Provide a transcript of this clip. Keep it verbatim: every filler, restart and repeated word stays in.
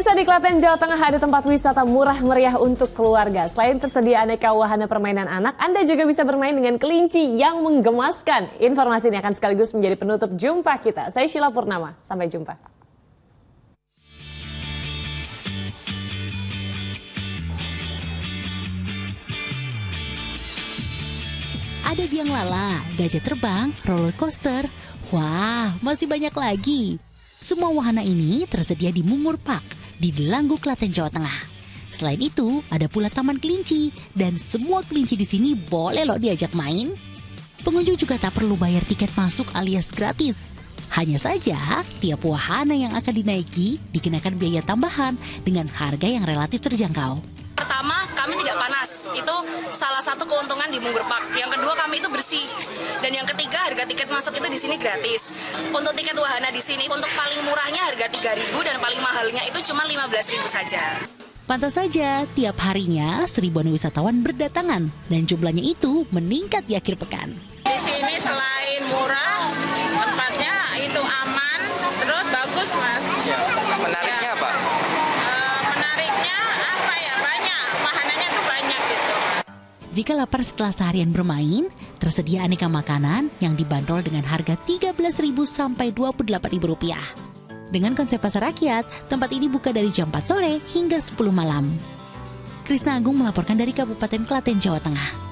Pemirsa, di Klaten, Jawa Tengah ada tempat wisata murah meriah untuk keluarga. Selain tersedia aneka wahana permainan anak, Anda juga bisa bermain dengan kelinci yang menggemaskan. Informasi ini akan sekaligus menjadi penutup jumpa kita. Saya Sheila Purnama, sampai jumpa. Ada biang lala, gajah terbang, roller coaster. Wah, masih banyak lagi. Semua wahana ini tersedia di Mungur Park di Delanggu, Klaten, Jawa Tengah. Selain itu, ada pula taman kelinci dan semua kelinci di sini boleh loh diajak main. Pengunjung juga tak perlu bayar tiket masuk alias gratis. Hanya saja, tiap wahana yang akan dinaiki dikenakan biaya tambahan dengan harga yang relatif terjangkau. Pertama, kami tidak panas. Itu salah satu keuntungan di Mungur Park. Yang kedua, kami itu bersih. Dan yang ketiga, harga tiket masuk itu di sini gratis. Untuk tiket wahana di sini, untuk paling murahnya harga tiga ribu dan paling mahalnya itu cuma lima belas ribu saja. Pantas saja, tiap harinya seribuan wisatawan berdatangan dan jumlahnya itu meningkat di akhir pekan. Di sini selain murah, tempatnya itu aman, terus bagus, Mas. Ya, menariknya apa? Jika lapar setelah seharian bermain, tersedia aneka makanan yang dibanderol dengan harga tiga belas ribu sampai dua puluh delapan ribu rupiah. Dengan konsep pasar rakyat, tempat ini buka dari jam empat sore hingga sepuluh malam. Krisna Agung melaporkan dari Kabupaten Klaten, Jawa Tengah.